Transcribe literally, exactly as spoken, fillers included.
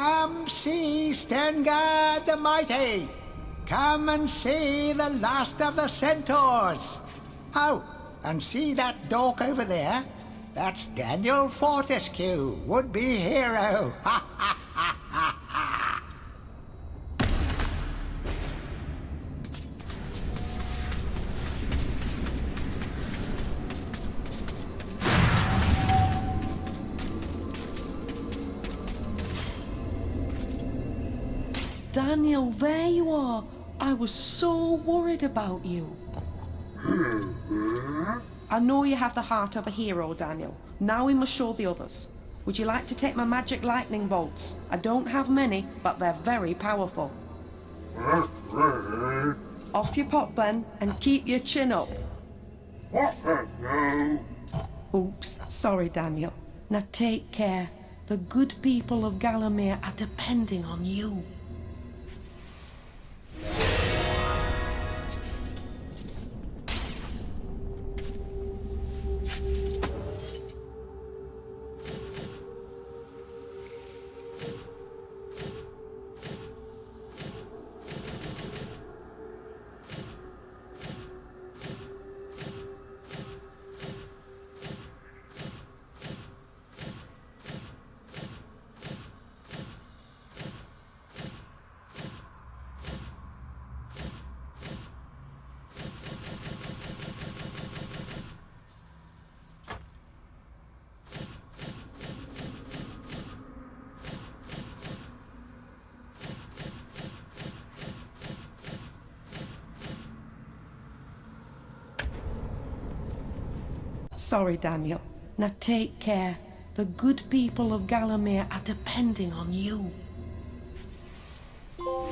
Come see Stengard the Mighty. Come and see the last of the centaurs. Oh, and see that dork over there? That's Daniel Fortescue, would-be hero. Ha ha ha ha ha! Daniel, there you are. I was so worried about you. I know you have the heart of a hero, Daniel. Now we must show the others. Would you like to take my magic lightning bolts? I don't have many, but they're very powerful. Off you pop then, and keep your chin up. Oops, sorry, Daniel. Now take care. The good people of Gallowmere are depending on you. Sorry, Daniel. Now take care. The good people of Gallowmere are depending on you.